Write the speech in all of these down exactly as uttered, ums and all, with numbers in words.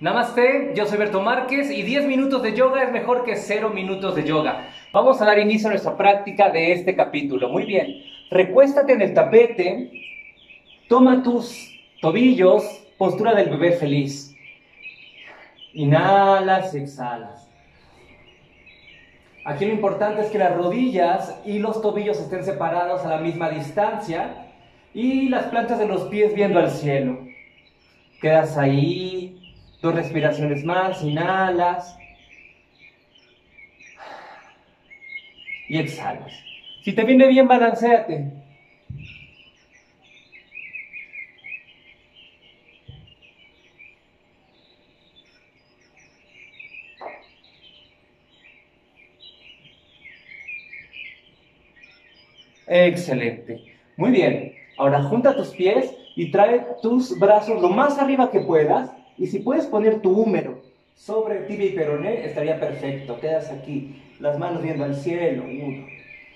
Namaste, yo soy Berto Márquez y diez minutos de yoga es mejor que cero minutos de yoga. Vamos a dar inicio a nuestra práctica de este capítulo. Muy bien, recuéstate en el tapete, toma tus tobillos, postura del bebé feliz. Inhalas y exhalas. Aquí lo importante es que las rodillas y los tobillos estén separados a la misma distancia y las plantas de los pies viendo al cielo. Quedas ahí. Dos respiraciones más, inhalas y exhalas. Si te viene bien, balanceate. Excelente. Muy bien. Ahora junta tus pies y trae tus brazos lo más arriba que puedas. Y si puedes poner tu húmero sobre tibia y peroné, estaría perfecto. Quedas aquí, las manos viendo al cielo. Uno.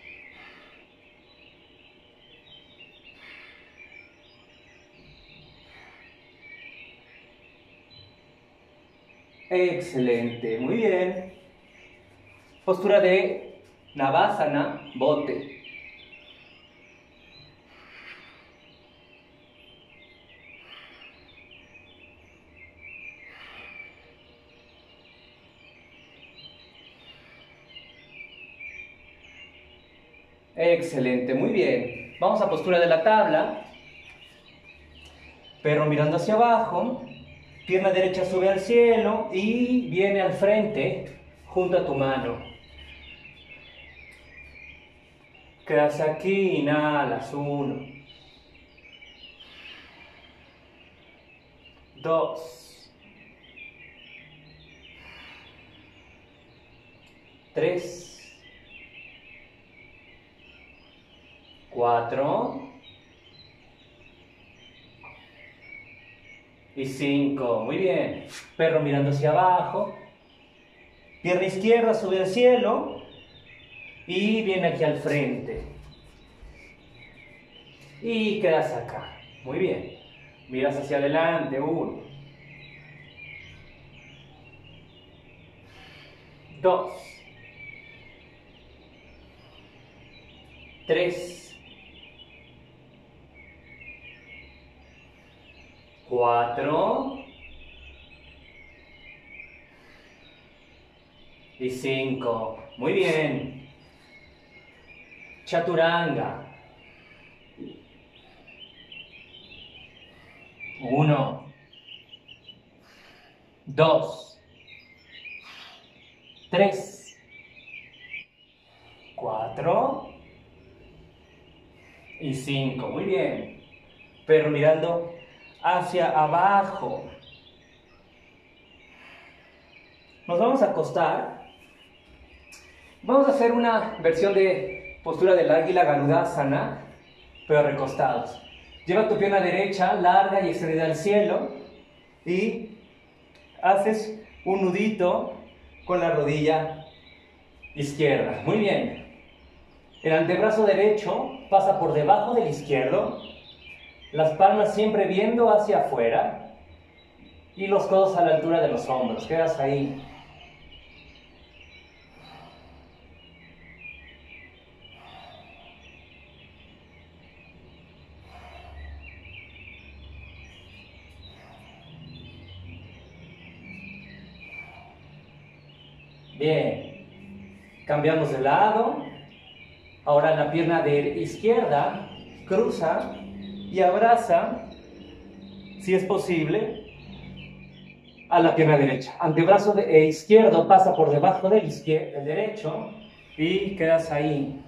Excelente, muy bien. Postura de Navasana, bote. Excelente, muy bien. Vamos a postura de la tabla. Perro mirando hacia abajo. Pierna derecha sube al cielo y viene al frente junto a tu mano. Quedas aquí, inhalas. Uno. Dos. Tres. Cuatro y cinco. Muy bien. Perro mirando hacia abajo. Pierna izquierda sube al cielo y viene aquí al frente. Y quedas acá. Muy bien. Miras hacia adelante. Uno. Dos. Tres. Cuatro y cinco. Muy bien. Chaturanga. Uno. Dos. Tres. Cuatro. Y cinco. Muy bien. Perro mirando hacia abajo. Nos vamos a acostar. Vamos a hacer una versión de postura del águila Garudasana, pero recostados. Lleva tu pierna derecha larga y extendida al cielo y haces un nudito con la rodilla izquierda. Muy bien. El antebrazo derecho pasa por debajo del izquierdo. Las palmas siempre viendo hacia afuera y los codos a la altura de los hombros. Quedas ahí. Bien. Cambiamos de lado. Ahora la pierna de izquierda cruza y abraza, si es posible, a la pierna derecha. Antebrazo de, eh, izquierdo pasa por debajo del, izquierdo, del derecho y quedas ahí.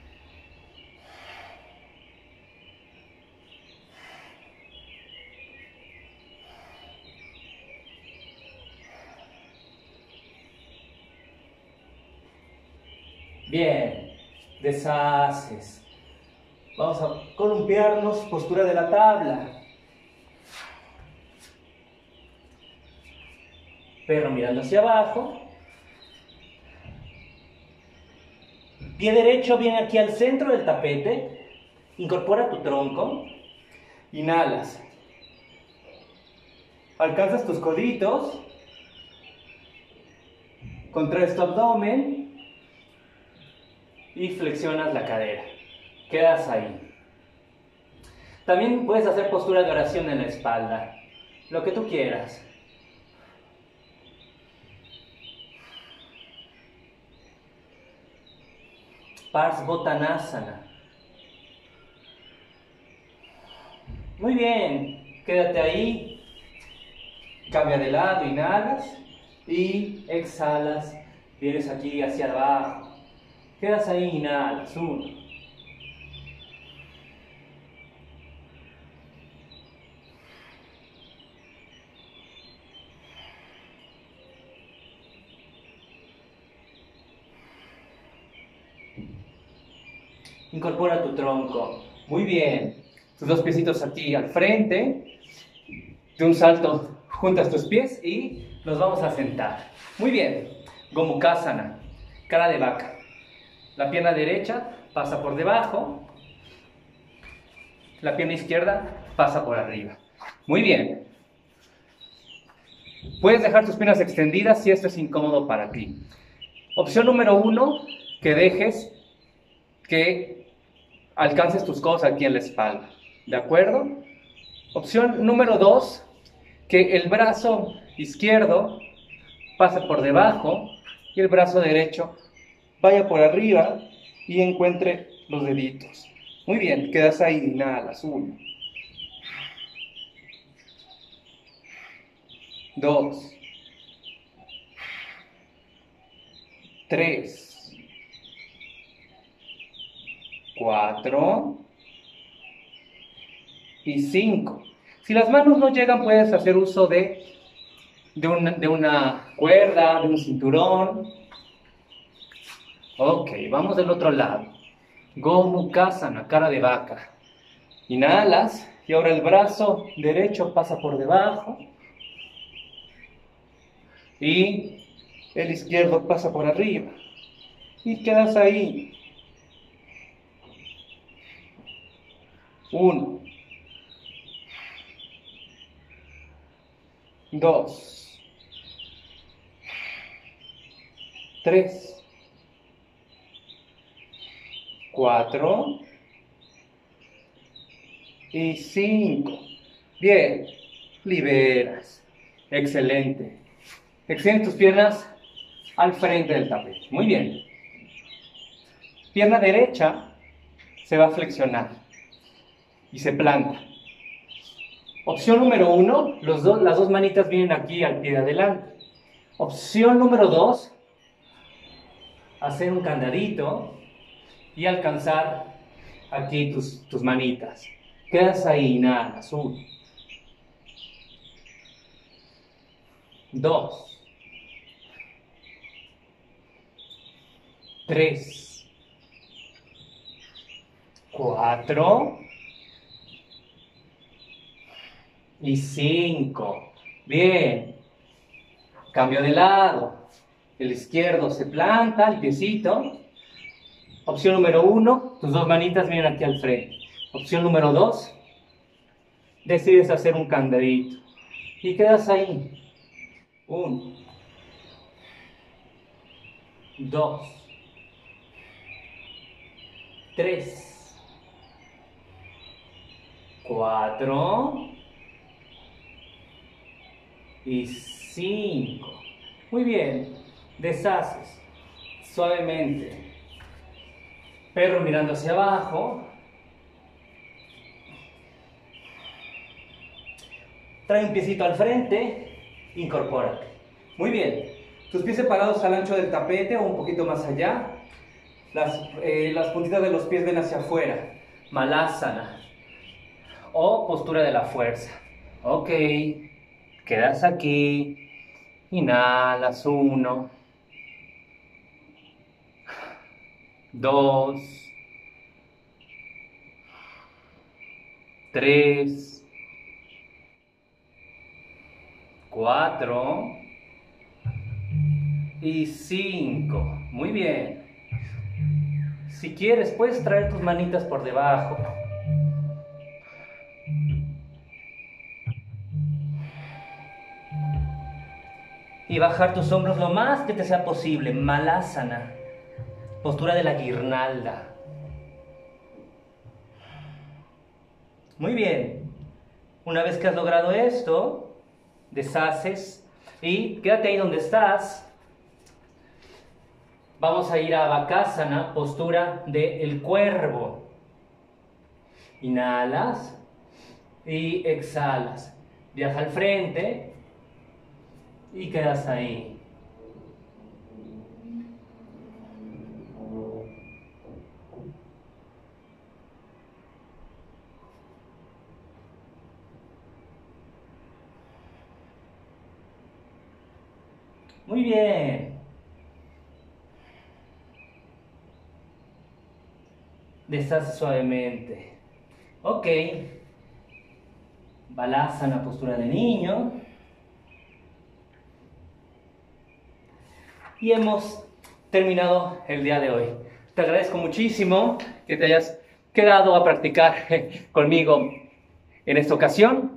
Bien, deshaces. Vamos a columpiarnos, postura de la tabla. Perro mirando hacia abajo. Pie derecho viene aquí al centro del tapete. Incorpora tu tronco. Inhalas. Alcanzas tus coditos, contraes tu abdomen y flexionas la cadera. Quedas ahí. También puedes hacer postura de oración en la espalda, lo que tú quieras. Parsvottanasana. Muy bien, quédate ahí. Cambia de lado, inhalas y exhalas. Vienes aquí hacia abajo. Quedas ahí, inhalas. Uno. Incorpora tu tronco. Muy bien. Tus dos piecitos aquí al frente. De un salto juntas tus pies y los vamos a sentar. Muy bien. Gomukhasana. Cara de vaca. La pierna derecha pasa por debajo. La pierna izquierda pasa por arriba. Muy bien. Puedes dejar tus piernas extendidas si esto es incómodo para ti. Opción número uno, que dejes que alcances tus codos aquí en la espalda. ¿De acuerdo? Opción número dos, que el brazo izquierdo pase por debajo y el brazo derecho vaya por arriba y encuentre los deditos. Muy bien, quedas ahí, inhalas. Uno. Dos. Tres. Cuatro. Y cinco. Si las manos no llegan, puedes hacer uso de, de, una, de una cuerda, de un cinturón. Ok, vamos del otro lado. Gomukhasana, cara de vaca. Inhalas y ahora el brazo derecho pasa por debajo y el izquierdo pasa por arriba y quedas ahí. Uno. Dos. Tres. Cuatro. Y cinco. Bien. Liberas. Excelente. Extiende tus piernas al frente del tapete. Muy bien. Pierna derecha se va a flexionar y se planta. Opción número uno, los dos, las dos manitas vienen aquí al pie de adelante. Opción número dos, hacer un candadito y alcanzar aquí tus, tus manitas. Quedas ahí, inhalas. Uno. Dos. Tres. Cuatro. Y cinco. Bien. Cambio de lado. El izquierdo se planta, el piecito. Opción número uno, tus dos manitas vienen aquí al frente. Opción número dos, decides hacer un candadito. Y quedas ahí. Uno. Dos. Tres. Cuatro. Y cinco. Muy bien. Deshaces suavemente. Perro mirando hacia abajo. Trae un piecito al frente. Incorpórate. Muy bien. Tus pies separados al ancho del tapete o un poquito más allá. Las, eh, las puntitas de los pies ven hacia afuera. Malasana. O postura de la fuerza. Ok. Quedas aquí. Inhalas. Uno. Dos. Tres. Cuatro. Y cinco. Muy bien. Si quieres, puedes traer tus manitas por debajo. y bajar tus hombros lo más que te sea posible. Malasana, postura de la guirnalda. Muy bien. Una vez que has logrado esto, deshaces y quédate ahí donde estás. Vamos a ir a Bakasana, postura del cuervo. Inhalas y exhalas. Viaja al frente y quedas ahí. Muy bien. Deshace suavemente. Ok. Balasana, postura de niño. Y hemos terminado el día de hoy. Te agradezco muchísimo que te hayas quedado a practicar conmigo en esta ocasión.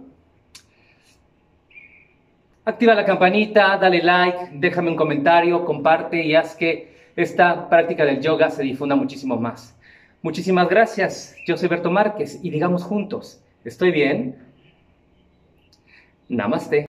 Activa la campanita, dale like, déjame un comentario, comparte y haz que esta práctica del yoga se difunda muchísimo más. Muchísimas gracias. Yo soy Berto Márquez y digamos juntos, ¿estoy bien? Namaste.